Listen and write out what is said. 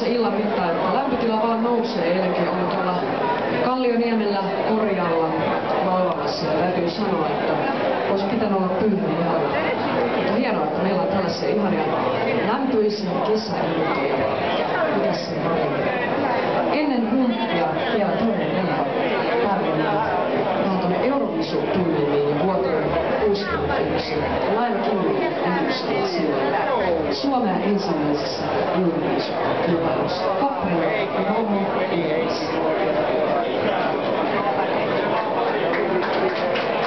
tässä illan mittaan, että lämpötila vaan nousee. Eilenkin olin tuolla Kallioniemellä Korjalla laulamassa ja täytyy sanoa, että olisi pitänyt olla pyyhä mukana. Mutta hienoa, että meillä on tällaisia ihania lämpöisiä kesäiltoja. Mitäs se on? Ennen humppia vielä toinen lento vähän tuonne Eurovisu-tunnelmiin ja vuoteen 61. Laila Kivi edustaa siellä Suomen ensimmäisessä Eurovisu-kilpailussa. Kappale ja Homo Edes.